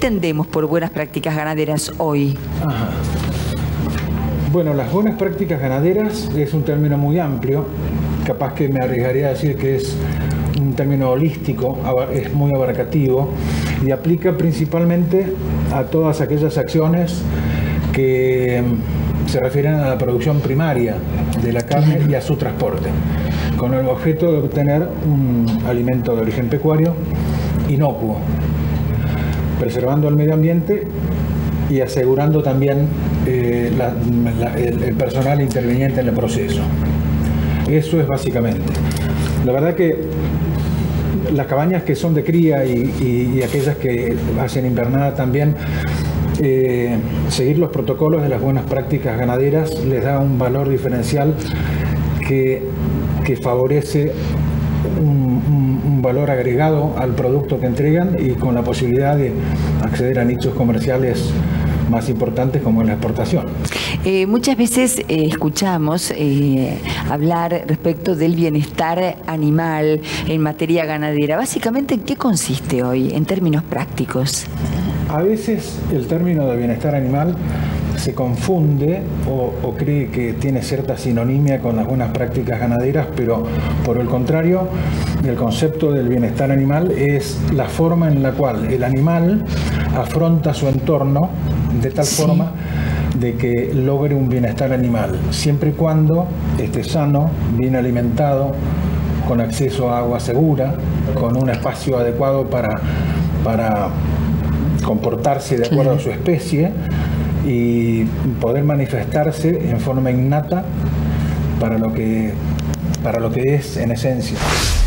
entendemos por buenas prácticas ganaderas hoy? Ajá. Bueno, las buenas prácticas ganaderas es un término muy amplio, capaz que me arriesgaría a decir que es un término holístico, es muy abarcativo y aplica principalmente a todas aquellas acciones que se refieren a la producción primaria de la carne y a su transporte, con el objeto de obtener un alimento de origen pecuario inocuo, preservando el medio ambiente y asegurando también el personal interviniente en el proceso. Eso es básicamente. La verdad que las cabañas que son de cría y aquellas que hacen invernada también, seguir los protocolos de las buenas prácticas ganaderas les da un valor diferencial que favorece un valor agregado al producto que entregan y con la posibilidad de acceder a nichos comerciales más importantes como en la exportación. Muchas veces escuchamos hablar respecto del bienestar animal en materia ganadera. Básicamente, ¿en qué consiste hoy en términos prácticos? A veces el término de bienestar animal se confunde o cree que tiene cierta sinonimia con las buenas prácticas ganaderas, pero por el contrario, el concepto del bienestar animal es la forma en la cual el animal afronta su entorno de tal forma de que logre un bienestar animal, siempre y cuando esté sano, bien alimentado, con acceso a agua segura, con un espacio adecuado para comportarse de acuerdo a su especie y poder manifestarse en forma innata para lo que es en esencia.